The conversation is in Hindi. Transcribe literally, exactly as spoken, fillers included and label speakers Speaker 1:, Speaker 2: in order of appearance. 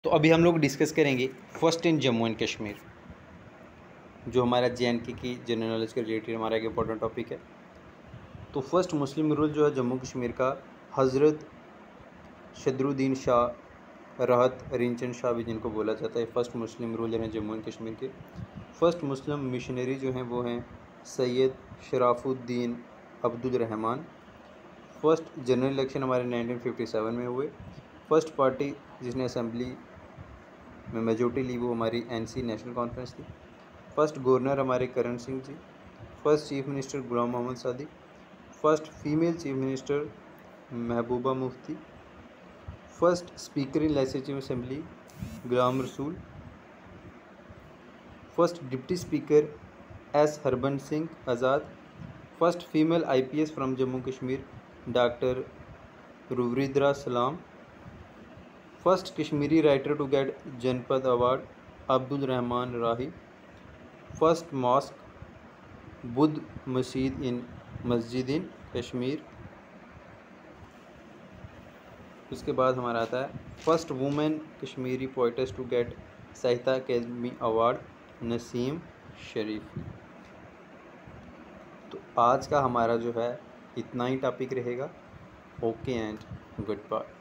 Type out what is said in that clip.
Speaker 1: तो अभी हम लोग डिस्कस करेंगे first in Jammu and Kashmir, जो हमारा जे एंड के की जनरल नॉलेज के रिलेटेड हमारा एक इंपॉर्टेंट टॉपिक है। तो फर्स्ट मुस्लिम रूल जो है जम्मू कश्मीर का, हज़रत शदरुद्दीन शाह राहत रिंचन शाह भी जिनको बोला जाता है, फर्स्ट मुस्लिम रूलर हैं जम्मू एंड कश्मीर के। फर्स्ट मुस्लिम मिशनरी जो हैं वो हैं Syed Sharafuddin Abdul Rahman. First general election हमारे नाइनटीन फिफ्टी सेवन में हुए। फर्स्ट पार्टी जिसने असेंबली में मेजोरिटी ली वो हमारी एनसी नेशनल कॉन्फ्रेंस थी। फर्स्ट गवर्नर हमारे Karan Singh ji. First chief minister Ghulam Mohammad Sadiq. First female chief minister Mehbooba Mufti. First speaker in legislative assembly Ghulam Rasool. First deputy speaker S Harbans Singh Azad. First female IPS from Jammu Kashmir doctor रुवरिद्रा सलाम। First Kashmiri writer to get Jnanpith award Abdul Rahman Rahi. First mosque बुद्ध मस्जिद इन मस्जिद इन कश्मीर। उसके बाद हमारा आता है first women Kashmiri poets to get Sahitya Akademi award Naseem Sharif. तो आज का हमारा जो है इतना ही टॉपिक रहेगा। Okay and good bye.